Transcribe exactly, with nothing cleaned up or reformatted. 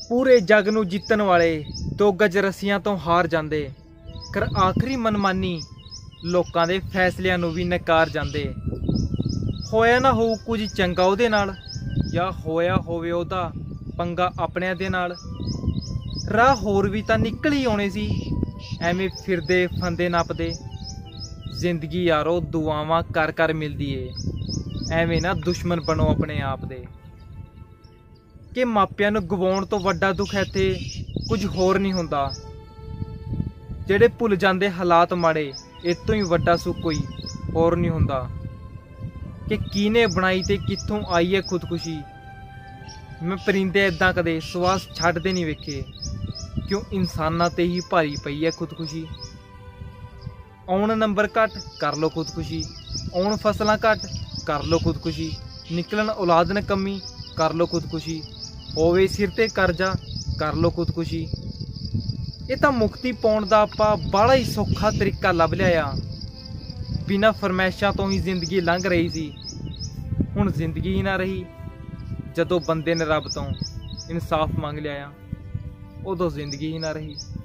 पूरे जग नूं जितण वाले दो गज रस्सियां तो हार जांदे, कर आखरी मनमानी लोकां दे फैसलियां नूं भी नकार जांदे। होया ना हो कुछ चंगा उहदे नाल, या होया होवे उहदा पंगा अपणिआं दे नाल। राह होर भी तां निकल ही आउणे सी, एवें फिरदे फंदे नपदे। जिंदगी यारो दुआवां कर कर मिलदी ए, एवें ना दुश्मन बनो अपने आप दे। कि मापिਆਂ ਨੂੰ ਗਵਾਉਣ ਤੋਂ ਵੱਡਾ ਦੁੱਖ ਇੱਥੇ ਕੁਝ ਹੋਰ ਨਹੀਂ ਹੁੰਦਾ। ਜਿਹੜੇ ਭੁੱਲ ਜਾਂਦੇ ਹਾਲਾਤ ਮਾੜੇ, ਇਹ ਤੋਂ ਹੀ ਵੱਡਾ ਸੁੱਖ ਕੋਈ ਹੋਰ ਨਹੀਂ ਹੁੰਦਾ। ਕਿ ਕਿਹਨੇ ਬਣਾਈ ਤੇ ਕਿੱਥੋਂ ਆਈ ਹੈ ਖੁਦਕੁਸ਼ੀ। ਮੈਂ ਪਰਿੰਦੇ ਇੱਦਾਂ ਕਦੇ ਸਵਾਸ ਛੱਡਦੇ ਨਹੀਂ ਵੇਖੇ, ਕਿਉਂ ਇਨਸਾਨਾਂ ਤੇ ਹੀ ਭਾਰੀ ਪਈ ਹੈ ਖੁਦਕੁਸ਼ੀ। ਆਉਣ ਨੰਬਰ ਘੱਟ ਕਰ ਲਓ ਖੁਦਕੁਸ਼ੀ, ਆਉਣ ਫਸਲਾਂ ਘੱਟ ਕਰ ਲਓ ਖੁਦਕੁਸ਼ੀ, ਨਿਕਲਣ ਔਲਾਦ ਨਕੰਮੀ ਕਰ ਲਓ ਖੁਦਕੁਸ਼ੀ, ਹੋਵੇ ਸਿਰ ਤੇ ਕਰਜ਼ਾ ਕਰ ਲਓ ਖੁਦਕੁਸ਼ੀ। ਇਹ ਤਾਂ ਮੁਕਤੀ ਪਾਉਣ ਦਾ ਆਪਾਂ ਬਾਹਲਾ ਹੀ ਸੌਖਾ ਤਰੀਕਾ ਲੱਭ ਲਿਆ ਆ। ਬਿਨਾਂ ਫਰਮੈਸ਼ਾਂ ਤੋਂ ਹੀ ਜ਼ਿੰਦਗੀ ਲੰਘ ਰਹੀ ਸੀ, ਹੁਣ ਜ਼ਿੰਦਗੀ ਹੀ ਨਾ ਰਹੀ। ਜਦੋਂ ਬੰਦੇ ਨੇ ਰੱਬ ਤੋਂ ਇਨਸਾਫ ਮੰਗ ਲਿਆ ਆ, ਉਦੋਂ ਜ਼ਿੰਦਗੀ ਹੀ ਨਾ ਰਹੀ।